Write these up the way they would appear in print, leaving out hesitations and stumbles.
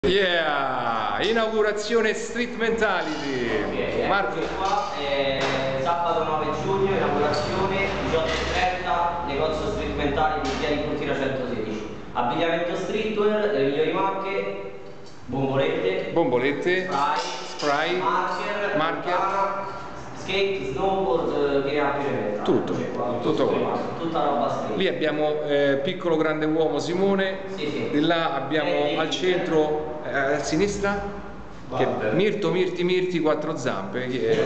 Yeah! Inaugurazione Street Mentality. Okay, Marco. Qua sabato 9 giugno, inaugurazione 18:30, negozio Street Mentality di via di Cortina 116. Abbigliamento streetwear, le migliori marche, bombolette, spray, marker, skate, snowboard, che ne ha più ne metta. Tutto qua. Tutta roba street. Lì abbiamo piccolo grande uomo Simone, Sì. di là abbiamo al centro a sinistra che Mirti quattro zampe.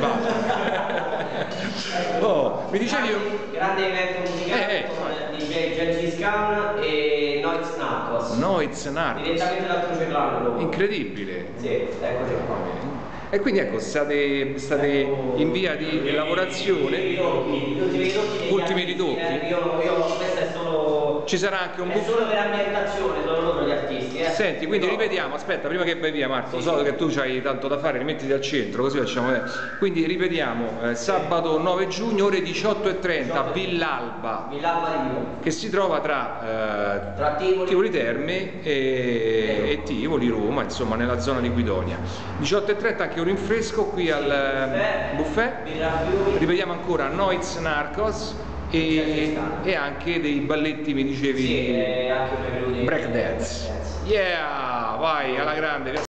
Oh, mi dicevi grande evento musicale DJ Gengis Khan e Noiz Narcos direttamente dal Trucellano. Incredibile. Sì, eccoci qua. E quindi ecco, state in via di lavorazione, ultimi ritocchi. Questo è solo, ci sarà anche un buffet. È solo per ambientazione, sono loro gli artisti. Senti, quindi ripetiamo, aspetta, prima che vai via Marco, so che tu c'hai tanto da fare, rimettiti al centro, così facciamo vedere. Quindi ripetiamo, sabato 9 giugno, ore 18:30, Villalba, di Roma, che si trova tra Tivoli Terme e Tivoli, Roma, insomma nella zona di Guidonia. 18:30 anche un rinfresco qui al buffet. Ripetiamo ancora Noiz Narcos e anche dei balletti, mi dicevi, sì, anche break dance. Yeah, vai alla grande.